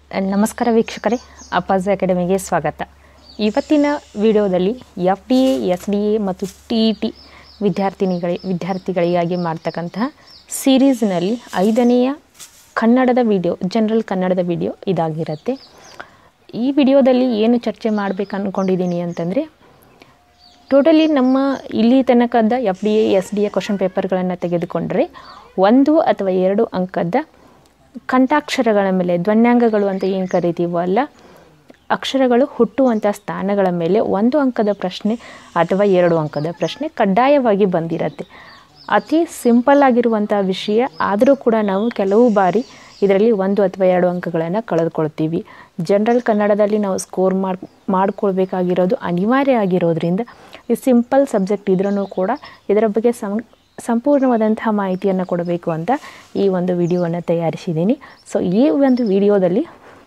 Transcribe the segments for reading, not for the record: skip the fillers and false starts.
ನಮಸ್ಕಾರ ವೀಕ್ಷಕರೇ, ಅಪ್ಪಾಜಿ ಅಕಾಡೆಮಿಗೆ ಸ್ವಾಗತ. ಇವತ್ತಿನ ವಿಡಿಯೋದಲ್ಲಿ FDA, SDA ಮತ್ತು TET ವಿದ್ಯಾರ್ಥಿಗಳಿಗಾಗಿ ಮಾಡ್ತಕ್ಕಂತಹ ಸೀರೀಸ್ನಲ್ಲಿ 5ನೆಯ ಕನ್ನಡದ ವಿಡಿಯೋ, ಜನರಲ್ ಕನ್ನಡದ ವಿಡಿಯೋ ಇದಾಗಿರುತ್ತೆ. ಈ ವಿಡಿಯೋದಲ್ಲಿ ಏನು ಚರ್ಚೆ ಮಾಡಬೇಕು ಅಂದ್ಕೊಂಡಿದ್ದೀನಿ ಅಂತಂದರೆ, ಟೋಟಲಿ ನಮ್ಮ ಇಲ್ಲಿ ತನಕದ FDA, SDA ಕ್ವಶನ್ ಪೇಪರ್ಗಳನ್ನು ತೆಗೆದುಕೊಂಡರೆ 1 ಅಥವಾ 2 ಅಂಕದ ಕಂಠಾಕ್ಷರಗಳ ಮೇಲೆ, ಧ್ವನ್ಯಾಂಗಗಳು ಅಂತ ಏನು ಕರಿತೀವಲ್ಲ, ಅಕ್ಷರಗಳು ಹುಟ್ಟುವಂಥ ಸ್ಥಾನಗಳ ಮೇಲೆ 1 ಅಂಕದ ಪ್ರಶ್ನೆ ಅಥವಾ 2 ಅಂಕದ ಪ್ರಶ್ನೆ ಕಡ್ಡಾಯವಾಗಿ ಬಂದಿರುತ್ತೆ. ಅತಿ ಸಿಂಪಲ್ ಆಗಿರುವಂಥ ವಿಷಯ, ಆದರೂ ಕೂಡ ನಾವು ಕೆಲವು ಬಾರಿ ಇದರಲ್ಲಿ 1 ಅಥವಾ 2 ಅಂಕಗಳನ್ನು ಕಳೆದುಕೊಳ್ತೀವಿ. ಜನರಲ್ ಕನ್ನಡದಲ್ಲಿ ನಾವು ಸ್ಕೋರ್ ಮಾಡ್ಕೊಳ್ಬೇಕಾಗಿರೋದು ಅನಿವಾರ್ಯ ಆಗಿರೋದ್ರಿಂದ ಈ ಸಿಂಪಲ್ ಸಬ್ಜೆಕ್ಟ್ ಇದ್ರೂ ಕೂಡ ಇದರ ಬಗ್ಗೆ ಸಂಪೂರ್ಣವಾದಂತಹ ಮಾಹಿತಿಯನ್ನು ಕೊಡಬೇಕು ಅಂತ ಈ ಒಂದು ವಿಡಿಯೋವನ್ನು ತಯಾರಿಸಿದ್ದೀನಿ. ಸೊ ಈ ಒಂದು ವಿಡಿಯೋದಲ್ಲಿ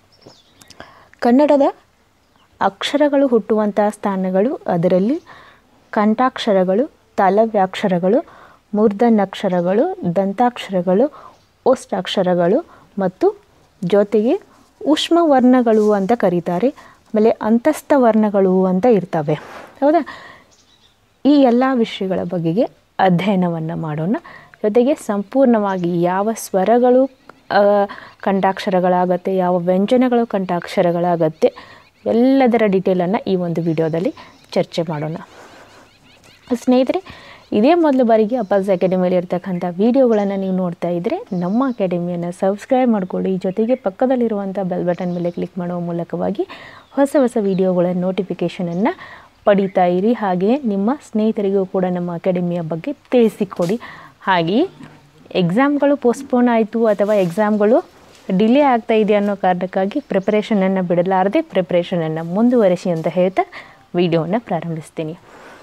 ಕನ್ನಡದ ಅಕ್ಷರಗಳು ಹುಟ್ಟುವಂಥ ಸ್ಥಾನಗಳು, ಅದರಲ್ಲಿ ಕಂಠಾಕ್ಷರಗಳು, ತಾಲವ್ಯಾಕ್ಷರಗಳು, ಮೂರ್ಧನ್ಯಾಕ್ಷರಗಳು, ದಂತಾಕ್ಷರಗಳು, ಓಷ್ಠಾಕ್ಷರಗಳು ಮತ್ತು ಜೊತೆಗೆ ಉಷ್ಮವರ್ಣಗಳು ಅಂತ ಕರೀತಾರೆ. ಆಮೇಲೆ ಅಂತಸ್ಥ ವರ್ಣಗಳು ಅಂತ ಇರ್ತವೆ, ಹೌದಾ? ಈ ಎಲ್ಲ ವಿಷಯಗಳ ಬಗೆಗೆ ಅಧ್ಯಯನವನ್ನು ಮಾಡೋಣ. ಜೊತೆಗೆ ಸಂಪೂರ್ಣವಾಗಿ ಯಾವ ಸ್ವರಗಳು ಕಂಠಾಕ್ಷರಗಳಾಗತ್ತೆ, ಯಾವ ವ್ಯಂಜನಗಳು ಕಂಠಾಕ್ಷರಗಳಾಗತ್ತೆ, ಎಲ್ಲದರ ಡೀಟೇಲನ್ನು ಈ ಒಂದು ವಿಡಿಯೋದಲ್ಲಿ ಚರ್ಚೆ ಮಾಡೋಣ. ಸ್ನೇಹಿತರೆ, ಇದೇ ಮೊದಲ ಬಾರಿಗೆ ಅಪ್ಪಾಜಿ ಅಕಾಡೆಮಿಯಲ್ಲಿ ಇರ್ತಕ್ಕಂಥ ವಿಡಿಯೋಗಳನ್ನು ನೀವು ನೋಡ್ತಾ ಇದ್ದರೆ ನಮ್ಮ ಅಕಾಡೆಮಿಯನ್ನು ಸಬ್ಸ್ಕ್ರೈಬ್ ಮಾಡಿಕೊಳ್ಳಿ. ಜೊತೆಗೆ ಪಕ್ಕದಲ್ಲಿರುವಂಥ ಬೆಲ್ ಬಟನ್ ಮೇಲೆ ಕ್ಲಿಕ್ ಮಾಡುವ ಮೂಲಕವಾಗಿ ಹೊಸ ಹೊಸ ವಿಡಿಯೋಗಳ ನೋಟಿಫಿಕೇಷನನ್ನು ಪಡೀತಾ ಇರಿ. ಹಾಗೆಯೇ ನಿಮ್ಮ ಸ್ನೇಹಿತರಿಗೂ ಕೂಡ ನಮ್ಮ ಅಕಾಡೆಮಿಯ ಬಗ್ಗೆ ತಿಳಿಸಿಕೊಡಿ. ಹಾಗೆಯೇ ಎಕ್ಸಾಮ್ಗಳು ಪೋಸ್ಟ್ಪೋನ್ ಆಯಿತು ಅಥವಾ ಎಕ್ಸಾಮ್ಗಳು ಡಿಲೇ ಆಗ್ತಾ ಇದೆ ಅನ್ನೋ ಕಾರಣಕ್ಕಾಗಿ ಪ್ರಿಪರೇಷನನ್ನು ಬಿಡಲಾರದೆ ಪ್ರಿಪರೇಷನನ್ನು ಮುಂದುವರಿಸಿ ಅಂತ ಹೇಳ್ತಾ ವಿಡಿಯೋವನ್ನು ಪ್ರಾರಂಭಿಸ್ತೀನಿ.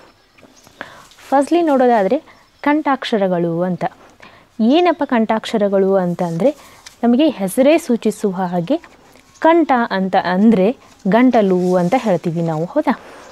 ಫಸ್ಟ್ಲಿ ನೋಡೋದಾದರೆ ಕಂಠಾಕ್ಷರಗಳು ಅಂತ. ಏನಪ್ಪ ಕಂಠಾಕ್ಷರಗಳು ಅಂತಂದರೆ, ನಮಗೆ ಹೆಸರೇ ಸೂಚಿಸುವ ಹಾಗೆ ಕಂಠ ಅಂತ ಅಂದರೆ ಗಂಟಲು ಅಂತ ಹೇಳ್ತೀವಿ ನಾವು, ಹೌದಾ?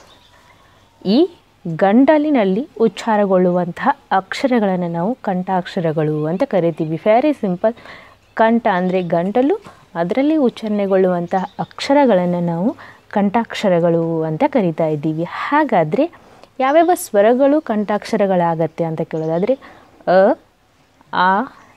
ಈ ಗಂಟಲಿನಲ್ಲಿ ಉಚ್ಚಾರಗೊಳ್ಳುವಂತಹ ಅಕ್ಷರಗಳನ್ನು ನಾವು ಕಂಠಾಕ್ಷರಗಳು ಅಂತ ಕರಿತೀವಿ. Very simple. ಕಂಠ ಅಂದರೆ ಗಂಟಲು, ಅದರಲ್ಲಿ ಉಚ್ಚಾರಣೆಗೊಳ್ಳುವಂತಹ ಅಕ್ಷರಗಳನ್ನು ನಾವು ಕಂಠಾಕ್ಷರಗಳು ಅಂತ ಕರಿತಾ ಇದ್ದೀವಿ. ಹಾಗಾದರೆ ಯಾವ್ಯಾವ ಸ್ವರಗಳು ಕಂಠಾಕ್ಷರಗಳಾಗತ್ತೆ ಅಂತ ಕೇಳೋದಾದರೆ ಅ, ಆ,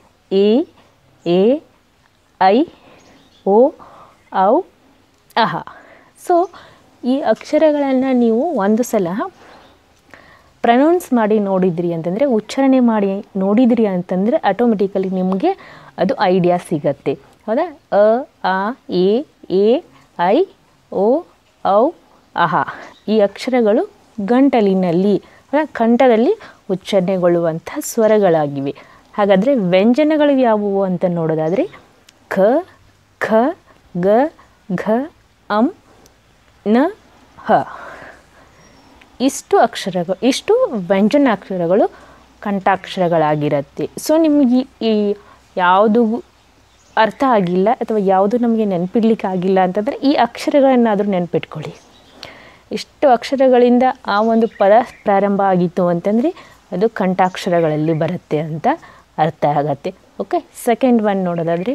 ಎ, ಐ, ಓ, ಔ, ಅಹ. ಸೊ ಈ ಅಕ್ಷರಗಳನ್ನು ನೀವು ಒಂದು ಸಲ ಪ್ರನೌನ್ಸ್ ಮಾಡಿ ನೋಡಿದ್ರಿ ಅಂತಂದರೆ, ಉಚ್ಚಾರಣೆ ಮಾಡಿ ನೋಡಿದ್ರಿ ಅಂತಂದರೆ ಆಟೋಮೆಟಿಕಲಿ ನಿಮಗೆ ಅದು ಐಡಿಯಾ ಸಿಗತ್ತೆ, ಹೌದಾ? ಅ, ಆ, ಎ, ಐ, ಓ, ಔ, ಅಹ. ಈ ಅಕ್ಷರಗಳು ಗಂಟಲಿನಲ್ಲಿ, ಕಂಠದಲ್ಲಿ ಉಚ್ಚಾರಣೆಗೊಳ್ಳುವಂಥ ಸ್ವರಗಳಾಗಿವೆ. ಹಾಗಾದರೆ ವ್ಯಂಜನಗಳು ಯಾವುವು ಅಂತ ನೋಡೋದಾದರೆ ಖ, ಖ, ಗ, ಘ, ಅಂ, ನ, ಹ. ಇಷ್ಟು ವ್ಯಂಜನಾಕ್ಷರಗಳು ಕಂಠಾಕ್ಷರಗಳಾಗಿರುತ್ತೆ. ಸೊ ನಿಮಗೆ ಈ ಯಾವುದು ಅರ್ಥ ಆಗಿಲ್ಲ ಅಥವಾ ಯಾವುದು ನಮಗೆ ನೆನಪಿಡ್ಲಿಕ್ಕೆ ಆಗಿಲ್ಲ ಅಂತಂದರೆ ಈ ಅಕ್ಷರಗಳನ್ನಾದರೂ ನೆನಪಿಟ್ಕೊಳ್ಳಿ. ಇಷ್ಟು ಅಕ್ಷರಗಳಿಂದ ಆ ಒಂದು ಪದ ಪ್ರಾರಂಭ ಆಗಿತ್ತು ಅಂತಂದರೆ ಅದು ಕಂಠಾಕ್ಷರಗಳಲ್ಲಿ ಬರುತ್ತೆ ಅಂತ ಅರ್ಥ ಆಗತ್ತೆ. ಓಕೆ, ಸೆಕೆಂಡ್ ಒನ್ ನೋಡೋದಾದರೆ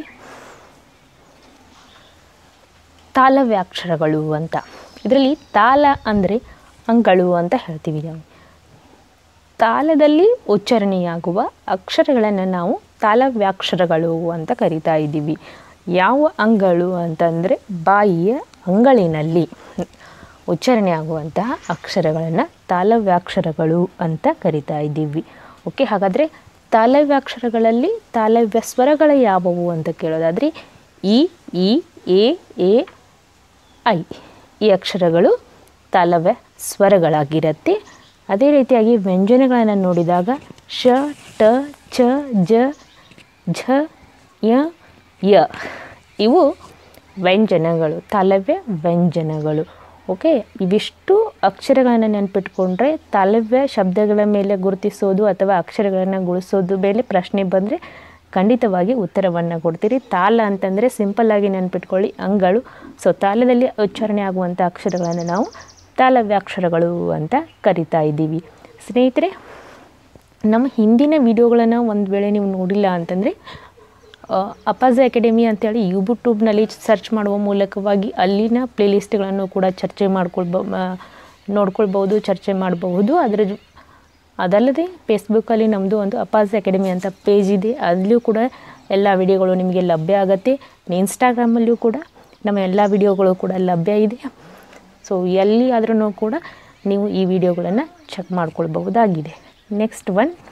ತಾಲವ್ಯಾಕ್ಷರಗಳು ಅಂತ. ಇದರಲ್ಲಿ ತಾಲ ಅಂದರೆ ಅಂಗಳು ಅಂತ ಹೇಳ್ತೀವಿ ನಾವು. ತಾಲದಲ್ಲಿ ಉಚ್ಚಾರಣೆಯಾಗುವ ಅಕ್ಷರಗಳನ್ನು ನಾವು ತಾಲವ್ಯಾಕ್ಷರಗಳು ಅಂತ ಕರಿತಾ ಇದ್ದೀವಿ. ಯಾವ ಅಂಗಳು ಅಂತಂದರೆ ಬಾಯಿಯ ಅಂಗಳಿನಲ್ಲಿ ಉಚ್ಚಾರಣೆ ಆಗುವಂತಹ ಅಕ್ಷರಗಳನ್ನು ತಾಲವ್ಯಾಕ್ಷರಗಳು ಅಂತ ಕರಿತಾ ಇದ್ದೀವಿ. ಓಕೆ, ಹಾಗಾದರೆ ತಾಲವ್ಯಾಕ್ಷರಗಳಲ್ಲಿ ತಾಲವ್ಯ ಸ್ವರಗಳು ಯಾವುವು ಅಂತ ಕೇಳೋದಾದರೆ ಇ, ಎ, ಐ. ಈ ಅಕ್ಷರಗಳು ತಾಲವ್ಯ ಸ್ವರಗಳಾಗಿರುತ್ತೆ. ಅದೇ ರೀತಿಯಾಗಿ ವ್ಯಂಜನಗಳನ್ನು ನೋಡಿದಾಗ ಶ, ಟ, ಚ, ಜ, ಝ, ಯ. ಇವು ವ್ಯಂಜನಗಳು, ತಾಲವ್ಯ ವ್ಯಂಜನಗಳು. ಓಕೆ, ಇವಿಷ್ಟು ಅಕ್ಷರಗಳನ್ನು ನೆನಪಿಟ್ಕೊಂಡ್ರೆ ತಾಲವ್ಯ ಶಬ್ದಗಳ ಮೇಲೆ ಗುರುತಿಸೋದು ಅಥವಾ ಅಕ್ಷರಗಳನ್ನು ಗುಣಿಸೋದು ಮೇಲೆ ಪ್ರಶ್ನೆ ಬಂದರೆ ಖಂಡಿತವಾಗಿ ಉತ್ತರವನ್ನು ಕೊಡ್ತೀರಿ. ತಾಲ ಅಂತಂದರೆ ಸಿಂಪಲ್ಲಾಗಿ ನೆನಪಿಟ್ಕೊಳ್ಳಿ, ಅಂಗಳು. ಸೊ ತಾಲದಲ್ಲಿ ಉಚ್ಚಾರಣೆ ಆಗುವಂಥ ಅಕ್ಷರಗಳನ್ನು ನಾವು ತಾಲವ್ಯಾಕ್ಷರಗಳು ಅಂತ ಕರಿತಾ ಇದ್ದೀವಿ. ಸ್ನೇಹಿತರೆ, ನಮ್ಮ ಹಿಂದಿನ ವಿಡಿಯೋಗಳನ್ನು ಒಂದು ವೇಳೆ ನೀವು ನೋಡಿಲ್ಲ ಅಂತಂದರೆ ಅಪ್ಪಾಜಿ ಅಕಾಡೆಮಿ ಅಂತೇಳಿ ಯೂಟ್ಯೂಬ್ನಲ್ಲಿ ಸರ್ಚ್ ಮಾಡುವ ಮೂಲಕವಾಗಿ ಅಲ್ಲಿನ ಪ್ಲೇಲಿಸ್ಟ್ಗಳನ್ನು ಕೂಡ ನೋಡ್ಕೊಳ್ಬೋದು, ಚರ್ಚೆ ಮಾಡಬಹುದು. ಅದಲ್ಲದೆ ಫೇಸ್ಬುಕ್ಕಲ್ಲಿ ನಮ್ಮದು ಒಂದು ಅಪ್ಪಾಜಿ ಅಕಾಡೆಮಿ ಅಂತ ಪೇಜ್ ಇದೆ, ಅಲ್ಲೂ ಕೂಡ ಎಲ್ಲ ವಿಡಿಯೋಗಳು ನಿಮಗೆ ಲಭ್ಯ ಆಗುತ್ತೆ. ಇನ್ಸ್ಟಾಗ್ರಾಮಲ್ಲೂ ಕೂಡ ನಮ್ಮ ಎಲ್ಲ ವಿಡಿಯೋಗಳು ಕೂಡ ಲಭ್ಯ ಇದೆ. ಸೊ ಎಲ್ಲಿ ಆದ್ರೂ ಕೂಡ ನೀವು ಈ ವಿಡಿಯೋಗಳನ್ನು ಚೆಕ್ ಮಾಡ್ಕೊಳ್ಬಹುದಾಗಿದೆ. ನೆಕ್ಸ್ಟ್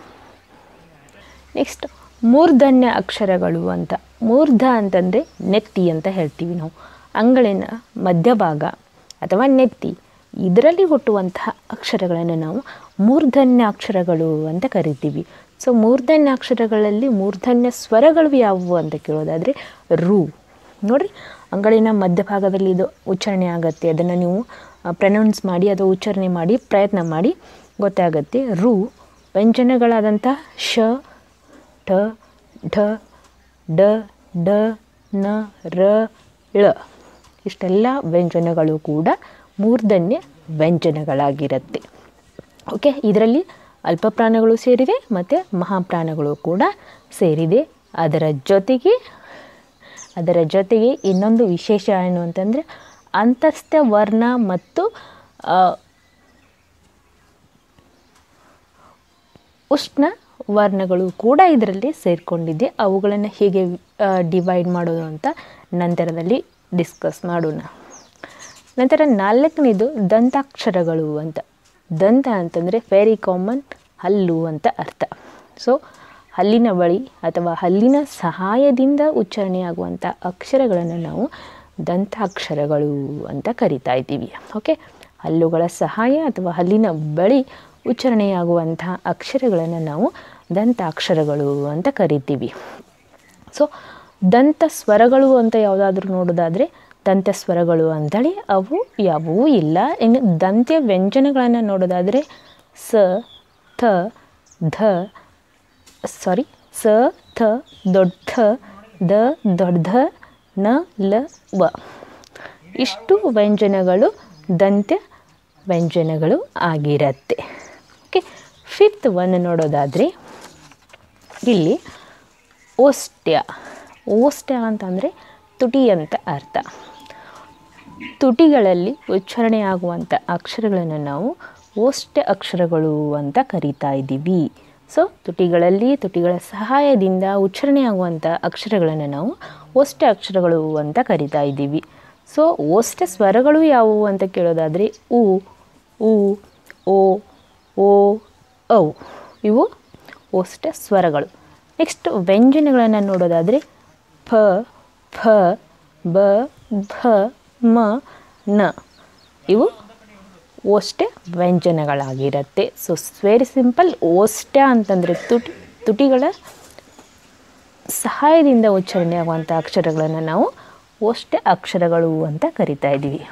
ಮೂರ್ಧನ್ಯ ಅಕ್ಷರಗಳು ಅಂತ. ಮೂರ್ಧ ಅಂತಂದರೆ ನೆತ್ತಿ ಅಂತ ಹೇಳ್ತೀವಿ ನಾವು. ಅಂಗಳಿನ ಮಧ್ಯಭಾಗ ಅಥವಾ ನೆತ್ತಿ, ಇದರಲ್ಲಿ ಹುಟ್ಟುವಂತಹ ಅಕ್ಷರಗಳನ್ನು ನಾವು ಮೂರ್ಧನ್ಯ ಅಕ್ಷರಗಳು ಅಂತ ಕರಿತೀವಿ. ಸೊ ಮೂರ್ಧನ್ಯ ಅಕ್ಷರಗಳಲ್ಲಿ ಮೂರ್ಧನ್ಯ ಸ್ವರಗಳು ಯಾವುವು ಅಂತ ಕೇಳೋದಾದರೆ ರು. ನೋಡಿರಿ, ಅಂಗಳಿನ ಮಧ್ಯಭಾಗದಲ್ಲಿ ಇದು ಉಚ್ಚಾರಣೆ ಆಗುತ್ತೆ. ಅದನ್ನು ನೀವು ಪ್ರನೌನ್ಸ್ ಮಾಡಿ ಅಥವಾ ಉಚ್ಚಾರಣೆ ಮಾಡಿ ಪ್ರಯತ್ನ ಮಾಡಿ ಗೊತ್ತಾಗುತ್ತೆ. ರು. ವ್ಯಂಜನಗಳಾದಂಥ ಶ, ಠ, ಢ, ಡ, ಡ, ನ, ರ, ಳ ಇಷ್ಟೆಲ್ಲ ವ್ಯಂಜನಗಳು ಕೂಡ ಮೂರ್ಧನ್ಯ ವ್ಯಂಜನಗಳಾಗಿರುತ್ತೆ. ಓಕೆ, ಇದರಲ್ಲಿ ಅಲ್ಪ ಪ್ರಾಣಗಳು ಸೇರಿದೆ ಮತ್ತು ಮಹಾಪ್ರಾಣಗಳು ಕೂಡ ಸೇರಿದೆ. ಅದರ ಜೊತೆಗೆ ಇನ್ನೊಂದು ವಿಶೇಷ ಏನು ಅಂತಂದರೆ ಅಂತಸ್ಥ ವರ್ಣ ಮತ್ತು ಉಷ್ಣ ವರ್ಣಗಳು ಕೂಡ ಇದರಲ್ಲಿ ಸೇರಿಕೊಂಡಿದೆ. ಅವುಗಳನ್ನು ಹೇಗೆ ಡಿವೈಡ್ ಮಾಡೋದು ಅಂತ ನಂತರದಲ್ಲಿ ಡಿಸ್ಕಸ್ ಮಾಡೋಣ. ನಂತರ 4ನೇದು ದಂತಾಕ್ಷರಗಳು ಅಂತ. ದಂತ ಅಂತಂದರೆ ವೆರಿ ಕಾಮನ್, ಹಲ್ಲು ಅಂತ ಅರ್ಥ. ಸೊ ಹಲ್ಲಿನ ಬಳಿ ಅಥವಾ ಹಲ್ಲಿನ ಸಹಾಯದಿಂದ ಉಚ್ಚಾರಣೆಯಾಗುವಂಥ ಅಕ್ಷರಗಳನ್ನು ನಾವು ದಂತಾಕ್ಷರಗಳು ಅಂತ ಕರಿತಾ ಇದ್ದೀವಿ. ಓಕೆ, ಹಲ್ಲುಗಳ ಸಹಾಯ ಅಥವಾ ಹಲ್ಲಿನ ಬಳಿ ಉಚ್ಚಾರಣೆಯಾಗುವಂಥ ಅಕ್ಷರಗಳನ್ನು ನಾವು ದಂತಾಕ್ಷರಗಳು ಅಂತ ಕರಿತೀವಿ. ಸೊ ದಂತ ಸ್ವರಗಳು ಅಂತ ಯಾವುದಾದ್ರೂ ನೋಡೋದಾದರೆ ದಂತ ಸ್ವರಗಳು ಅಂತೇಳಿ ಅವು ಯಾವುವೂ ಇಲ್ಲ. ಇನ್ನು ದಂತ್ಯ ವ್ಯಂಜನಗಳನ್ನು ನೋಡೋದಾದರೆ ಸ, ಥ, ಧ, ಸ, ಥ, ದೊಡ್ಡ ಥ, ದ, ದೊಡ್ಡ ಧ, ನ, ಲ, ವ ಇಷ್ಟು ವ್ಯಂಜನಗಳು ದಂತ್ಯ ವ್ಯಂಜನಗಳು ಆಗಿರುತ್ತೆ. ಓಕೆ, 5th ಒನ್ ನೋಡೋದಾದರೆ ಇಲ್ಲಿ ಓಷ್ಟ್ಯ ಅಂತಂದರೆ ತುಟಿ ಅಂತ ಅರ್ಥ. ತುಟಿಗಳಲ್ಲಿ ಉಚ್ಚಾರಣೆ ಆಗುವಂಥ ಅಕ್ಷರಗಳನ್ನು ನಾವು ಓಷ್ಟ್ಯ ಅಕ್ಷರಗಳು ಅಂತ ಕರಿತಾ ಇದ್ದೀವಿ. ಸೊ ತುಟಿಗಳ ಸಹಾಯದಿಂದ ಉಚ್ಚಾರಣೆ ಆಗುವಂಥ ಅಕ್ಷರಗಳನ್ನು ನಾವು ಓಷ್ಟ್ಯ ಅಕ್ಷರಗಳು ಅಂತ ಕರಿತಾ ಇದ್ದೀವಿ. ಸೊ ಓಷ್ಟ್ಯ ಸ್ವರಗಳು ಯಾವುವು ಅಂತ ಕೇಳೋದಾದರೆ ಉ, ಓ, ಔ ಇವು ಓಷ್ಟ್ಯ ಸ್ವರಗಳು. ನೆಕ್ಸ್ಟ್ ವ್ಯಂಜನಗಳನ್ನು ನೋಡೋದಾದರೆ ಫ, ಫ, ಬ, ಭ, ಮ, ನ ಇವು ಓಷ್ಟ್ಯ ವ್ಯಂಜನಗಳಾಗಿರುತ್ತೆ. So very simple. ಓಷ್ಟ್ಯ ಅಂತಂದರೆ ತುಟಿಗಳ ಸಹಾಯದಿಂದ ಉಚ್ಚಾರಣೆ ಆಗುವಂಥ ಅಕ್ಷರಗಳನ್ನು ನಾವು ಓಷ್ಟ್ಯ ಅಕ್ಷರಗಳು ಅಂತ ಕರಿತಾ ಇದ್ದೀವಿ.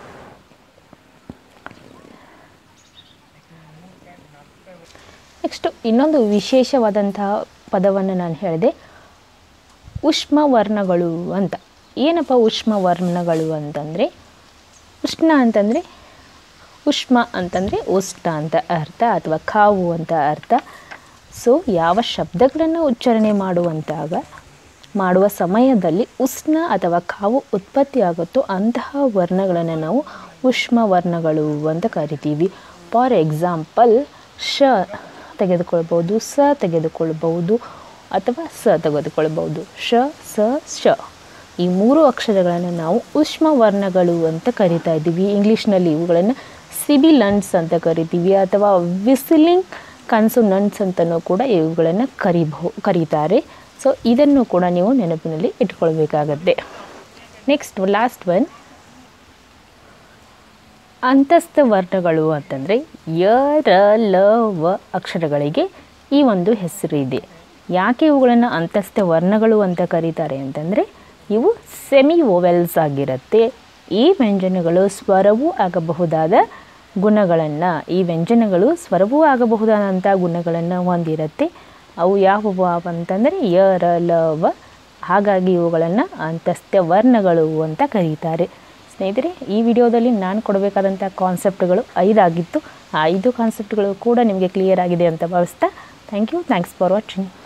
ನೆಕ್ಸ್ಟ್ ಇನ್ನೊಂದು ವಿಶೇಷವಾದಂತಹ ಪದವನ್ನು ನಾನು ಹೇಳಿದೆ, ಉಷ್ಮವರ್ಣಗಳು ಅಂತ. ಏನಪ್ಪ ಉಷ್ಮವರ್ಣಗಳು ಅಂತಂದರೆ, ಉಷ್ಣ ಅಂತಂದರೆ ಉಷ್ಮ ಅಂತಂದರೆ ಉಷ್ಣ ಅಂತ ಅರ್ಥ ಅಥವಾ ಕಾವು ಅಂತ ಅರ್ಥ. ಸೊ ಯಾವ ಶಬ್ದಗಳನ್ನು ಉಚ್ಚಾರಣೆ ಮಾಡುವ ಸಮಯದಲ್ಲಿ ಉಷ್ಣ ಅಥವಾ ಕಾವು ಉತ್ಪತ್ತಿ ಆಗುತ್ತೋ ಅಂತಹ ವರ್ಣಗಳನ್ನು ನಾವು ಉಷ್ಮವರ್ಣಗಳು ಅಂತ ಕರಿತೀವಿ. ಫಾರ್ ಎಕ್ಸಾಂಪಲ್ ಶ ತೆಗೆದುಕೊಳ್ಬೋದು, ಸ ತೆಗೆದುಕೊಳ್ಬಹುದು ಅಥವಾ ಸ ತೆಗೆದುಕೊಳ್ಬಹುದು. ಶ, ಸ, ಶ ಈ 3 ಅಕ್ಷರಗಳನ್ನು ನಾವು ಉಷ್ಮವರ್ಣಗಳು ಅಂತ ಕರಿತಾ ಇದ್ದೀವಿ. ಇಂಗ್ಲೀಷ್ನಲ್ಲಿ ಇವುಗಳನ್ನು ಸಿಬಿಲೆಂಟ್ಸ್ ಅಂತ ಕರಿತೀವಿ ಅಥವಾ ವಿಸಿಲಿಂಗ್ ಕನ್ಸೋನೆಂಟ್ಸ್ ಅಂತಲೂ ಕೂಡ ಇವುಗಳನ್ನು ಕರೀತಾರೆ. ಸೊ ಇದನ್ನು ಕೂಡ ನೀವು ನೆನಪಿನಲ್ಲಿ ಇಟ್ಕೊಳ್ಬೇಕಾಗತ್ತೆ. ನೆಕ್ಸ್ಟ್ ಲಾಸ್ಟ್ ಒನ್ ಅಂತಸ್ಥ ವರ್ಣಗಳು ಅಂತಂದರೆ ಯ, ರ, ಲ, ವ ಅಕ್ಷರಗಳಿಗೆ ಈ ಒಂದು ಹೆಸರು ಇದೆ. ಯಾಕೆ ಇವುಗಳನ್ನು ಅಂತಸ್ಥ ವರ್ಣಗಳು ಅಂತ ಕರೀತಾರೆ ಅಂತಂದರೆ ಇವು ಸೆಮಿ ವೋವೆಲ್ಸ್ ಆಗಿರುತ್ತೆ. ಈ ವ್ಯಂಜನಗಳು ಸ್ವರವೂ ಆಗಬಹುದಾದ ಗುಣಗಳನ್ನು ಹೊಂದಿರುತ್ತೆ. ಅವು ಯಾವುವು ಅಂತಂದರೆ ಯ, ರ, ಲ, ವ. ಹಾಗಾಗಿ ಇವುಗಳನ್ನು ಅಂತಸ್ಥ ವರ್ಣಗಳು ಅಂತ ಕರೀತಾರೆ. ಸ್ನೇಹಿತರೆ, ಈ ವಿಡಿಯೋದಲ್ಲಿ ನಾನು ಕೊಡಬೇಕಾದಂಥ ಕಾನ್ಸೆಪ್ಟ್ಗಳು 5 ಆಗಿತ್ತು. ಆ 5 ಕಾನ್ಸೆಪ್ಟ್ಗಳು ಕೂಡ ನಿಮಗೆ ಕ್ಲಿಯರ್ ಆಗಿದೆ ಅಂತ ಭಾವಿಸ್ತಾ ಥ್ಯಾಂಕ್ಸ್ ಫಾರ್ ವಾಚಿಂಗ್.